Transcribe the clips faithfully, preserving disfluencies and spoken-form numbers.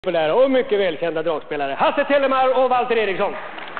Populära och mycket välkända dragspelare Hasse Tellemar och Walter Eriksson.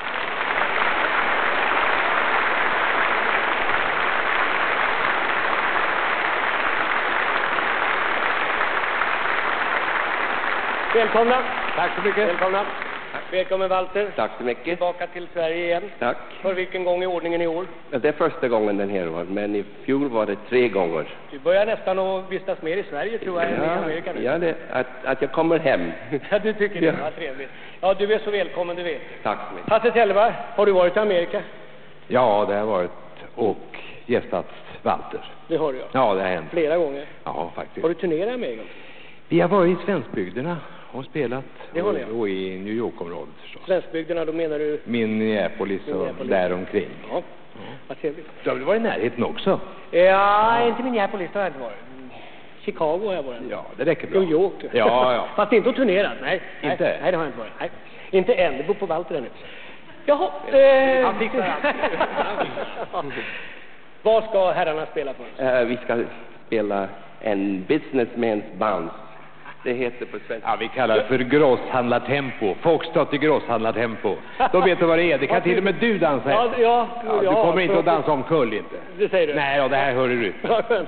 Välkomna. Tack så mycket. Välkomna. Tack. Välkommen Walter. Tack så mycket. Tillbaka till Sverige igen. Tack. För vilken gång i ordningen i år? Det är första gången den här år, men i fjol var det tre gånger. Du börjar nästan att vistas mer i Sverige tror jag än i Amerika nu. Ja, det, att, att jag kommer hem. Ja, du tycker det. Ja. Vad trevligt. Ja, du är så välkommen, du vet. Tack så mycket. Hasse Tellemar, har du varit i Amerika? Ja, det har varit och gästat Walter. Det har du ja. Ja, det har hänt. Flera gånger. Ja, faktiskt. Har du turnerat i Amerika? Vi har varit i svenskbygderna och spelat. Det har ni, och, ja. och i New York-området förstås. Svenskbygderna, då menar du? Minneapolis och Minneapolis. där omkring. Ja, vad trevligt. Du har väl varit i närheten också? Ja, inte Minneapolis har jag inte varit. Chicago har jag varit. Ja, det räcker bra. New York. Ja, ja. Fast inte att turnera. Nej, Inte? Nej, nej, det har jag inte varit. Nej. Inte än, det beror på Walter ännu. Jaha. Eh... Han fixar allt. Vad ska herrarna spela för oss? Uh, vi ska spela en businessman's band. Det heter på svenska. Ja, vi kallar det för grosshandlartempo. Foxtrot i grosshandlartempo. Då vet du vad det är. Det kan till och med du dansa. Ja, ja, ja, du ja, kommer inte så- att dansa om kull inte. Det säger du? Nej, ja, det här hör du. Ja, skönt.